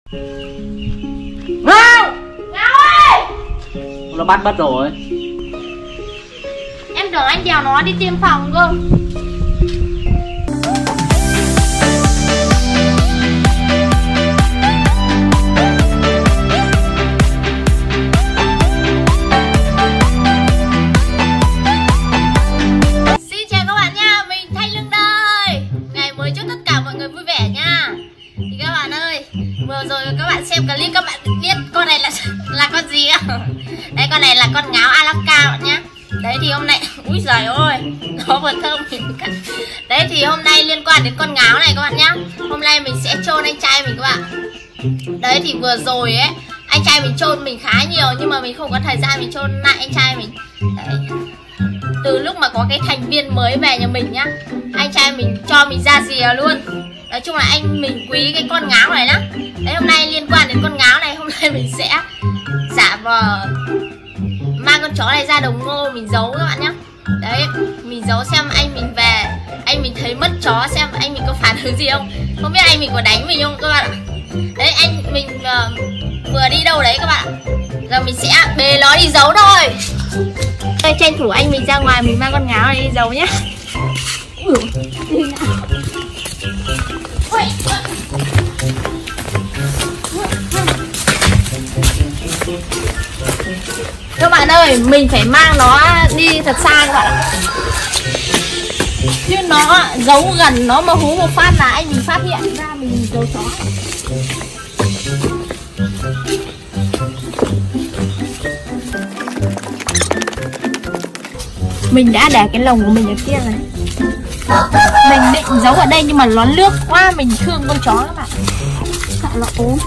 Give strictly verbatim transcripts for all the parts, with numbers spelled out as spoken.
Ngao! Ngao ơi! Nó bắt mất rồi. Em tưởng anh đèo nó đi tiêm phòng cơ. Vừa rồi các bạn xem clip các bạn biết con này là là con gì không? Đấy, con này là con ngáo Alaska bạn nhá. Đấy thì hôm nay, úi giời ơi, nó vừa thơm. Đấy thì hôm nay liên quan đến con ngáo này các bạn nhá. Hôm nay mình sẽ chôn anh trai mình các bạn. Đấy thì vừa rồi ấy, anh trai mình chôn mình khá nhiều nhưng mà mình không có thời gian mình chôn lại anh trai mình. Đấy. Từ lúc mà có cái thành viên mới về nhà mình nhá, anh trai mình cho mình ra rìa luôn. Nói chung là anh mình quý cái con ngáo này lắm. Đấy, hôm nay liên quan đến con ngáo này, hôm nay mình sẽ giả vờ mang con chó này ra đồng ngô mình giấu các bạn nhé. Đấy, mình giấu xem anh mình về, anh mình thấy mất chó xem anh mình có phản ứng gì không. Không biết anh mình có đánh mình không các bạn ạ. Đấy, anh mình uh, vừa đi đâu đấy các bạn. Giờ mình sẽ bế nó đi giấu thôi. Đây, tranh thủ anh mình ra ngoài mình mang con ngáo này đi giấu nhé. Các bạn ơi, mình phải mang nó đi thật xa các bạn ạ. Chứ nó giấu gần, nó mà hú một phát là anh mình phát hiện ra mình giấu chó. Mình đã để cái lồng của mình ở kia rồi. Mình định giấu ở đây nhưng mà nó lướt quá, mình thương con chó các bạn. Sợ nó ốm.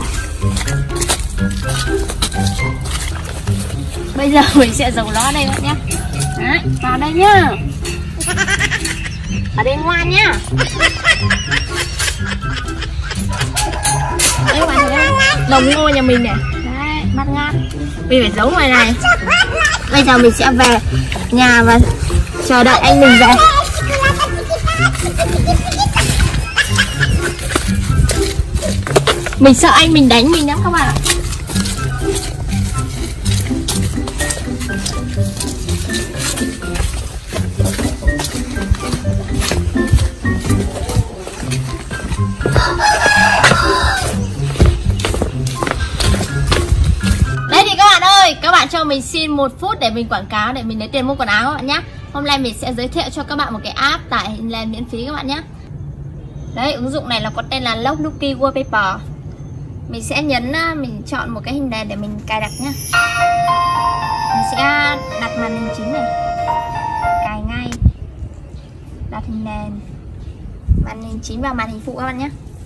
Bây giờ mình sẽ giấu nó ở đây các bạn nhé. Đấy, vào đây nhá. Ở đây ngoan nhá. Đấy các bạn thấy không? Đồng ngô nhà mình này. Đấy, bắt ngan. Mình phải giấu ngoài này. Bây giờ mình sẽ về nhà và chờ đợi anh mình về. Mình sợ anh mình đánh mình lắm các bạn ạ. Đấy thì các bạn ơi, các bạn cho mình xin một phút để mình quảng cáo, để mình lấy tiền mua quần áo các bạn nhé. Hôm nay mình sẽ giới thiệu cho các bạn một cái app tải hình nền miễn phí các bạn nhé. Đấy, ứng dụng này là có tên là Locklucky Wallpaper. Mình sẽ nhấn, mình chọn một cái hình nền để mình cài đặt nhá. Mình sẽ đặt màn hình chính này, cài ngay, đặt hình nền, màn hình chính và màn hình phụ các bạn nhé.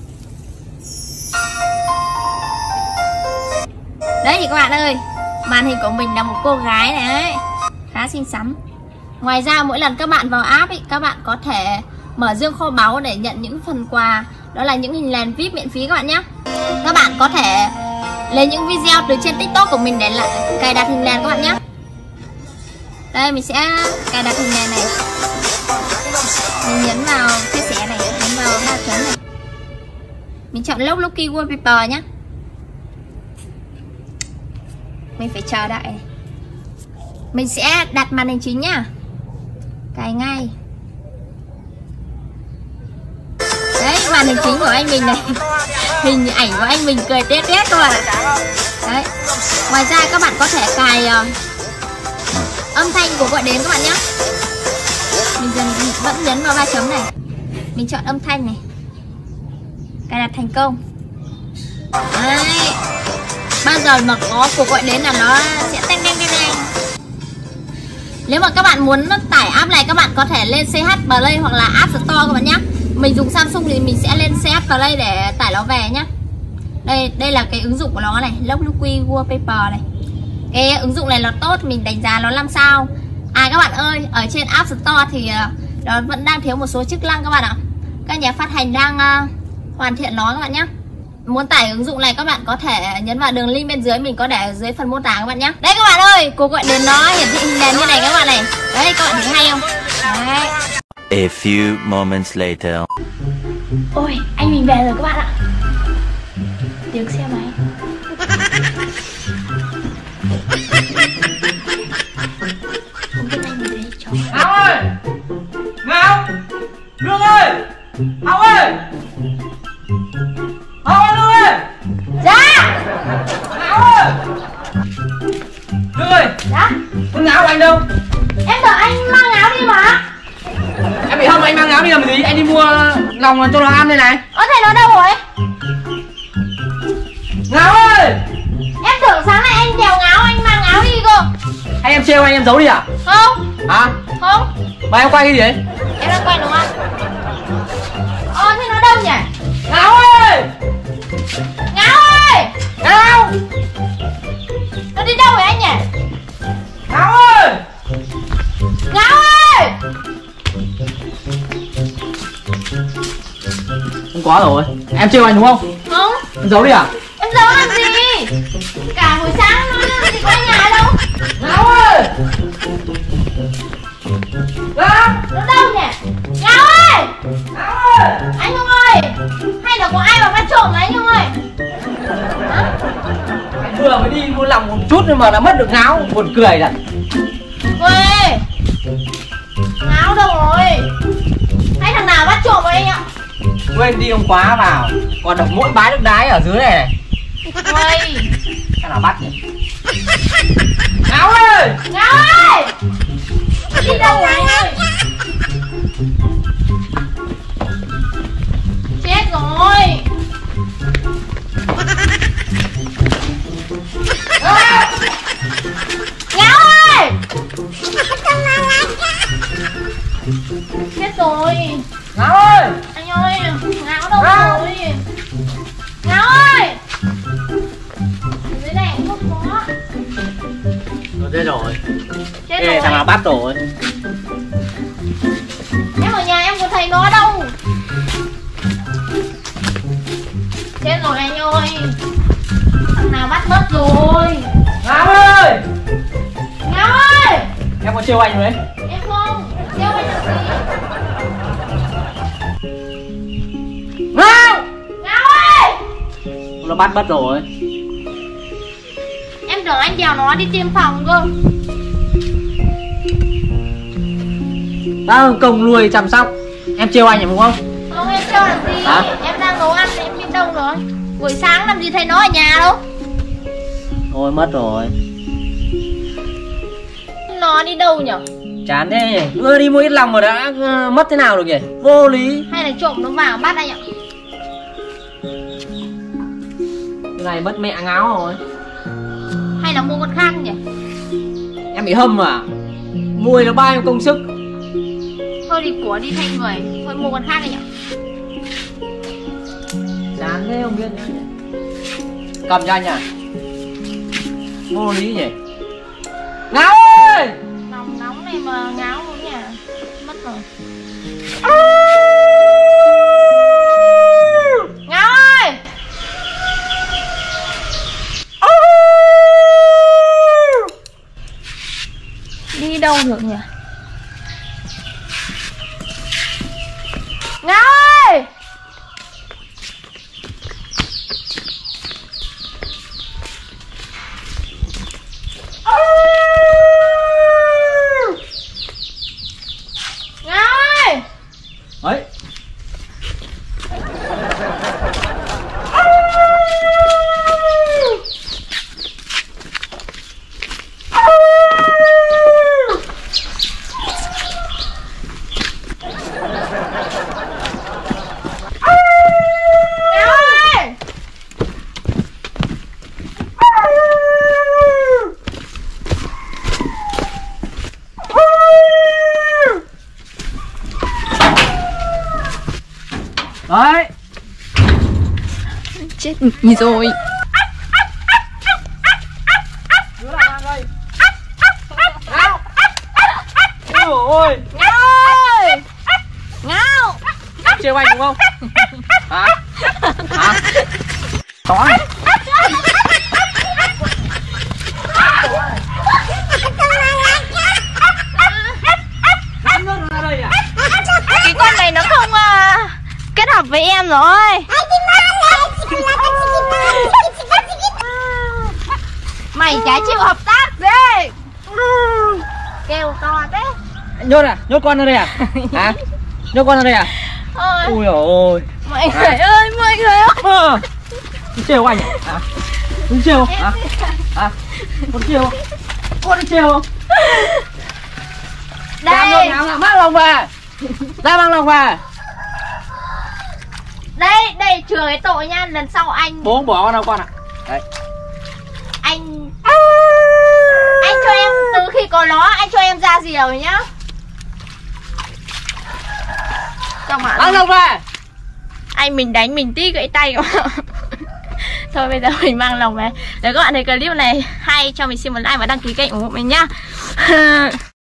Đấy thì các bạn ơi, màn hình của mình là một cô gái này đấy, khá xinh xắn. Ngoài ra mỗi lần các bạn vào app ý, các bạn có thể mở dương kho báu để nhận những phần quà. Đó là những hình nền vi ai pi miễn phí các bạn nhé. Các bạn có thể lấy những video từ trên TikTok của mình để lại cài đặt hình nền các bạn nhé. Đây, mình sẽ cài đặt hình nền này. Mình nhấn vào chia sẻ này, nhấn vào ba chấm này. Mình chọn Locklucky Wallpaper nhé. Mình phải chờ đợi. Mình sẽ đặt màn hình chính nhá. Cài ngay. Đấy, màn hình chính của anh mình này. Hình ảnh của anh mình cười tét tét các bạn. Đấy. Ngoài ra các bạn có thể cài uh, âm thanh của gọi đến các bạn nhé. Mình dần vẫn nhấn vào ba chấm này. Mình chọn âm thanh này. Cài đặt thành công. Đấy. Bao giờ mà có cuộc gọi đến là nó sẽ teng teng teng teng. Nếu mà các bạn muốn tải app này, các bạn có thể lên xê hát Play hoặc là App Store các bạn nhé. Mình dùng Samsung thì mình sẽ lên xê hát Play để tải nó về nhé. Đây, đây là cái ứng dụng của nó này, Locklucky Wallpaper này. Cái ứng dụng này nó tốt, mình đánh giá nó năm sao. À các bạn ơi, ở trên App Store thì nó vẫn đang thiếu một số chức năng các bạn ạ. Các nhà phát hành đang uh, hoàn thiện nó các bạn nhé. Muốn tải ứng dụng này các bạn có thể nhấn vào đường link bên dưới, mình có để ở dưới phần mô tả các bạn nhé. Đấy các bạn ơi, cuộc gọi đến nó hiển thị hình nền như này các bạn này. Đấy, các bạn thấy hay không? Đấy. A few moments later. Ôi, anh mình về rồi các bạn ạ. tiếng xe máy. Không biết anh nhìn thấy chó. Ngáo ơi! Ngáo! Lương ơi! Hậu ơi! Hậu ơi, Lương ơi! Dạ! Ngáo ơi! Lương ơi! Dạ? Con Ngáo của anh đâu? Em đợi anh mang áo đi mà. Em bị hâm anh mang Ngáo đi làm gì? Anh đi mua lòng cho nó ăn đây này. Ơ thế nó đâu rồi? Ngáo ơi! Em tưởng sáng nay anh đèo ngáo anh mang áo đi cơ. Hay em trêu anh em giấu đi à? Không. Hả? Không. Mà em quay cái gì đấy? Em đang quay đúng không? Ờ thế nó đâu nhỉ? Ngáo ơi! Ngáo ơi! Ngáo! Nó đi đâu rồi anh nhỉ? Ngáo ơi! Ngáo ơi! Không có rồi. Em trêu anh đúng không? Không. Em giấu đi à? Em giấu làm gì? Cả buổi sáng nó làm gì có ở nhà đâu. Ngáo ơi! Ngáo! Nó đâu nhỉ? Ngáo ơi! Ngáo ơi! Anh Hưng ơi! Hay là có ai vào bắt trộm đấy anh Hưng ơi? Hả? Anh vừa mới đi mua lòng một chút nhưng mà đã mất được Ngáo. Buồn cười thật. Ê! Ngáo đâu rồi? Hay thằng nào bắt trộm rồi anh ạ? Quên đi ông khóa vào. Còn được mỗi bái nước đái ở dưới này này. Ôi! Cái nào bắt nhỉ? Ngáo ơi! Ngáo ơi! Đi đâu rồi anh ơi? Chết rồi! À! Ngáo ơi! Chết rồi! Ngáo ơi! Anh ơi! Ngáo đâu Ngáo! rồi? Ngáo ơi! Ở dưới này cũng không có. Rồi chết rồi. Chết Ê, rồi! thằng nào bắt rồi? Em ở nhà em có thấy nó đâu. Chết rồi anh ơi. Thằng nào bắt mất rồi. Ngáo ơi! Ngáo ơi! Em có trêu anh rồi đấy. Em không. Kêu anh làm gì? Ngáo! Ngáo ơi! Nó bắt mất rồi. Em tưởng anh đèo nó đi tiêm phòng cơ. Đã công nuôi chăm sóc. Em trêu anh đúng không? Không em cho làm gì? Hả? Em đang nấu ăn em biết đâu rồi. Buổi sáng làm gì thấy nó ở nhà đâu. Thôi mất rồi. Nó đi đâu nhở? Chán thế nhỉ. Vừa đi mua ít lòng mà đã uh, mất thế nào được nhỉ? Vô lý. Hay là trộm nó vào bắt anh ạ? Cái này mất mẹ Ngáo rồi. Hay là mua con khác nhỉ? Em bị hâm à? Mua nó bao nhiêu công sức. Thôi đi của đi thay người. Thôi mua con khác đi nhỉ? Chán thế không biết nữa nhỉ. Cầm cho anh à? Vô lý nhỉ. Ngáo ơi! Nóng nóng này mà ngáo luôn nhỉ? Mất rồi. Ngáo ơi! Đi đâu được nhỉ? Ngáo ơi! Ngáo ơi! Ấy. Đấy. Chết nhỉ rồi. Ngáo. Ôi. Ngáo ơi! Ngáo! Trêu anh đúng không? Hả? Hả? Có này. Cái con này nó không uh, kết hợp với em rồi. Mày chả chịu hợp tác đi. Kêu to thế. Nhốt à? Nhốt con ra đây à? Hả? Nhốt con ra đây à? Ôi. Ui ôi. Mọi người ơi, mọi người ơi. À, đi trêu anh à? Hả? Đi trêu hả? Hả? Con trêu? Con đi trêu không? Đây. Ra mang lòng về. Ra mang lòng về. Đây, đây chừa cái tội nha, lần sau anh Bố không bỏ con đâu con ạ. Đấy. Anh Anh cho em, từ khi có nó, anh cho em ra diều nhá. Các bạn Mang lòng về. anh mình đánh mình tí gãy tay. Thôi bây giờ mình mang lòng về. Nếu các bạn thấy clip này hay cho mình xin một like và đăng ký kênh ủng hộ mình nhá.